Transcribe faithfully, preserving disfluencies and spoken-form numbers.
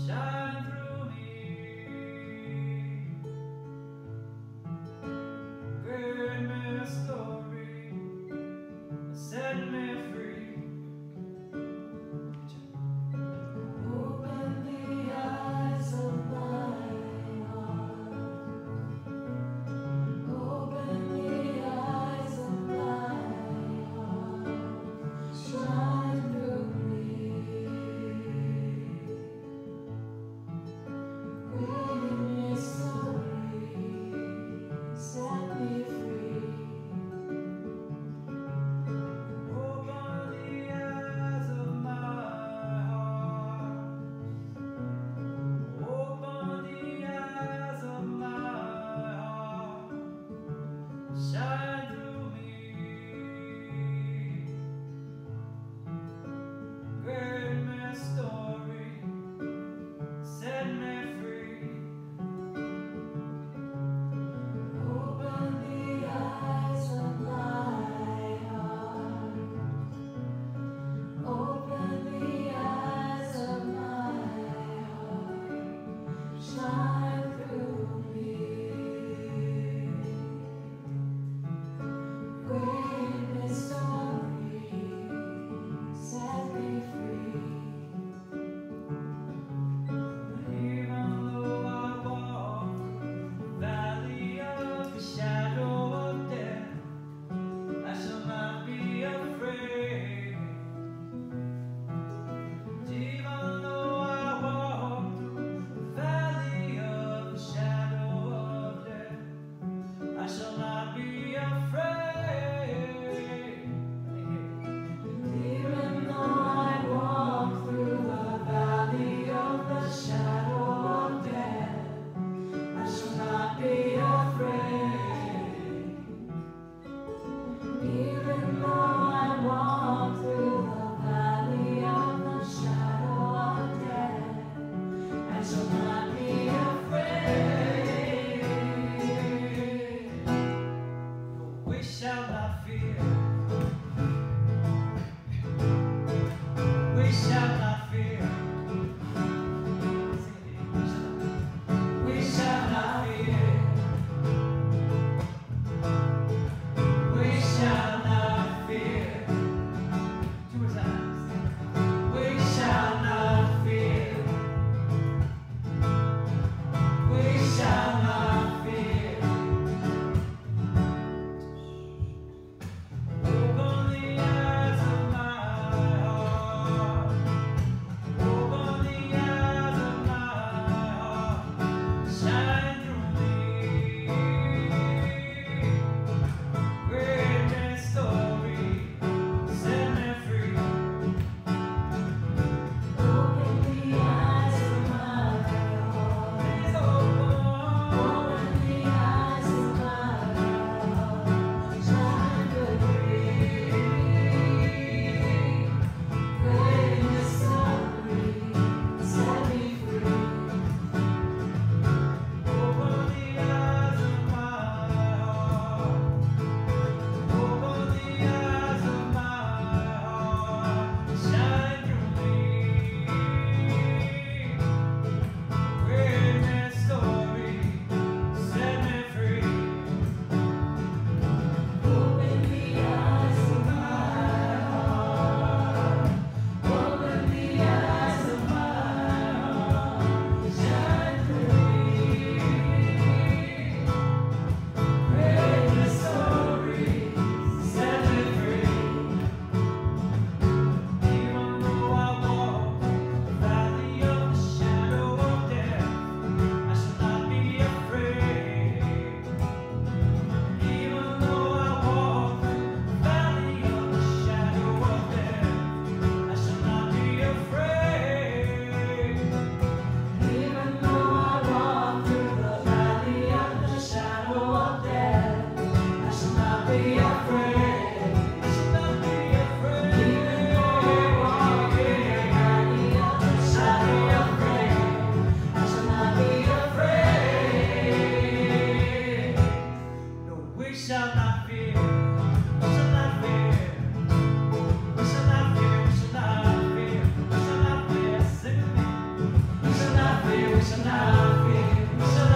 shine through me. Great my story, set me free. Open the eyes of my heart. Open the eyes of my heart. Shine through me. Great mystery, set me free. Open the eyes of my heart. Open the eyes of my heart. Shine through me. Great my story, set me free. Open the eyes of my heart. Open the eyes of my heart. Shine through me. Great mystery, set me free. Even though I walk through the valley of the shadow of death, I shall not be afraid. Even though I walk through the valley of the shadow of death, I shall not be afraid. Even though I walk through the valley of the shadow of death, I shall not be afraid. Even though I walk through the valley of the shadow of death, I shall not be afraid. We shall not fear. We shall not fear. We shall not fear. We shall not fear. Two times. We shall not fear. fear, we shall not fear, we shall